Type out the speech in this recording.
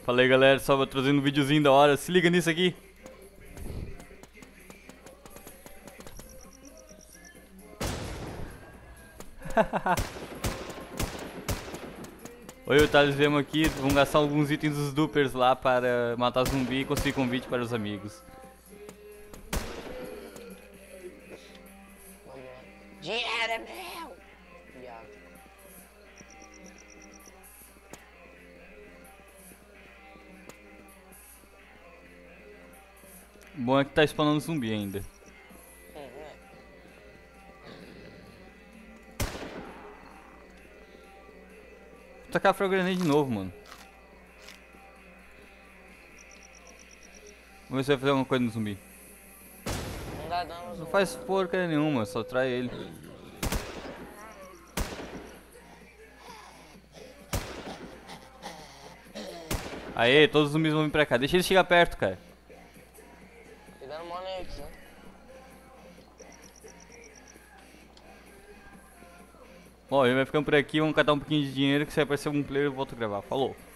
Fala aí, galera, só trazendo um videozinho da hora. Se liga nisso aqui. Oi, o Thales Vemo aqui. Vamos gastar alguns itens dos dupers lá para matar zumbi e conseguir convite para os amigos. Dinheiro é meu! Viado. Bom é que tá spawnando zumbi ainda. Vou tacar a frag grenade de novo, mano. Vamos ver se vai fazer alguma coisa no zumbi. Não dá dano. Não faz porcaria nenhuma, só trai ele. Aê, todos os zumbis vão vir pra cá. Deixa ele chegar perto, cara. Tô dando mole aqui, né? Bom, ele vai ficando por aqui. Vamos catar um pouquinho de dinheiro que se aparecer algum player eu volto a gravar. Falou.